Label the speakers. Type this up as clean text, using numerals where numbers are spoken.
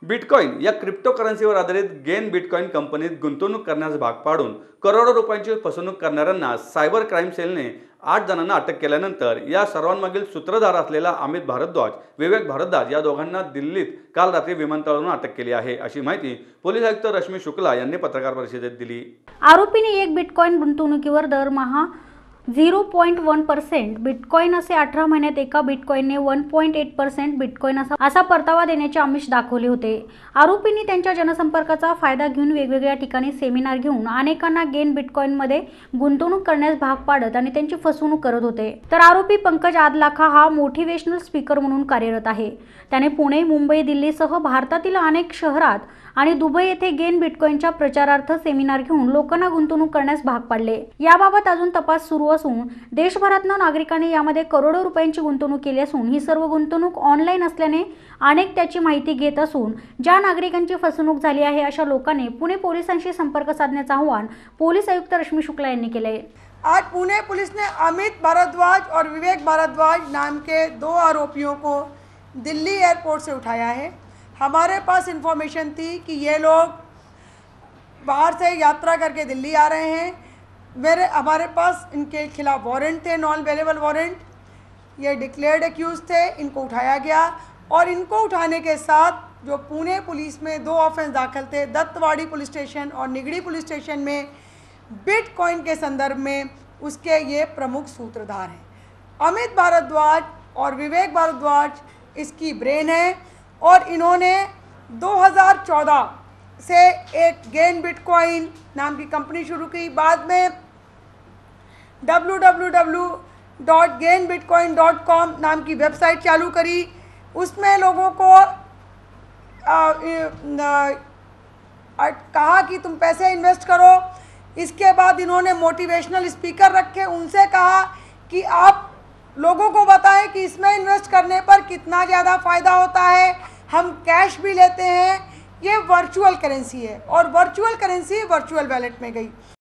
Speaker 1: Bitcoin या क्रिप्टोकरन्सीवर आधारित gain bitcoin कंपनीत गुंतवणूक करण्यास भाग पाडून करोडो रुपयांची फसवणूक करणाऱ्यांना सायबर क्राईम सेलने 8 जणांना अटक केल्यानंतर या सर्वांमागील सूत्रधार असलेला अमित भारद्वाज, विवेक भारद्वाज या दोघांना दिल्लीत काल रात्री विमानतळावरून अटक केली आहे, अशी माहिती पोलीस आयुक्त रश्मी शुक्ला यांनी पत्रकार परिषदेत दिली।
Speaker 2: आरोपीने एक बिटकॉइन गुंतवणुकीवर दरमहा 0.1% बिटकॉइन असे 18 महिन्यात एका बिटकॉइनने 1.8% बिटकॉइन असा परतावा देण्याचे आमिष दाखवले होते। आरोपींनी त्यांच्या जनसंपर्काचा फायदा घेऊन वेगवेगळ्या ठिकाणी सेमिनार घेऊन अनेकांना गेन बिटकॉइनमध्ये गुंतवणूक करण्यास भाग पाडत आणि त्यांची फसवणूक करत होते। तर आरोपी पंकज आदलाखा हा मोटिवेशनल स्पीकर म्हणून कार्यरत आहे। त्याने पुणे, मुंबई, दिल्लीसह भारतातील अनेक शहरात आणि दुबई येथे गेन बिटकॉइनच्या प्रचारार्थ सेमिनार घेऊन लोकांना गुंतवणूक करण्यास भाग पाडले। याबाबत अजून तपास सुरू असून देशभरातून नागरिकांनी यामध्ये करोडो रुपयांची गुंतवणूक केली असून ही सर्व गुंतवणूक ऑनलाईन असल्याने अनेक त्याची माहिती घेत असून ज्या नागरिकांची फसवणूक झाली आहे अशा लोकांनी पुणे पोलिसांशी संपर्क साधण्याचे आवाहन पोलीस आयुक्त रश्मी शुक्ला यांनी केले।
Speaker 3: आज पुणे पुलिस ने अमित भारद्वाज और विवेक भारद्वाज नाम के 2 आरोपियों को दिल्ली एयरपोर्ट से उठाया है। हमारे पास इंफॉर्मेशन थी कि ये लोग बाहर से यात्रा करके दिल्ली आ रहे हैं। हमारे पास इनके खिलाफ वारंट थे, नॉन अवेलेबल वारंट। ये डिक्लेयर्ड एक्यूज थे, इनको उठाया गया और इनको उठाने के साथ जो पुणे पुलिस में 2 ऑफेंस दाखिल थे, दत्तवाड़ी पुलिस स्टेशन और निगड़ी पुलिस स्टेशन में बिटकॉइन के संदर्भ में उसके ये प्रमुख सूत्रधार हैं। अमित भारद्वाज और विवेक भारद्वाज इसकी ब्रेन है और इन्होंने 2014 से एक गेन बिटकॉइन नाम की कंपनी शुरू की। बाद में www.gainbitcoin.com नाम की वेबसाइट चालू करी। उसमें लोगों को कहा कि तुम पैसे इन्वेस्ट करो। इसके बाद इन्होंने मोटिवेशनल स्पीकर रखे, उनसे कहा कि आप लोगों को बताएं कि इसमें इन्वेस्ट करने पर कितना ज़्यादा फ़ायदा होता है, हम कैश भी लेते हैं। ये वर्चुअल करेंसी है और वर्चुअल करेंसी वर्चुअल वैलेट में गई।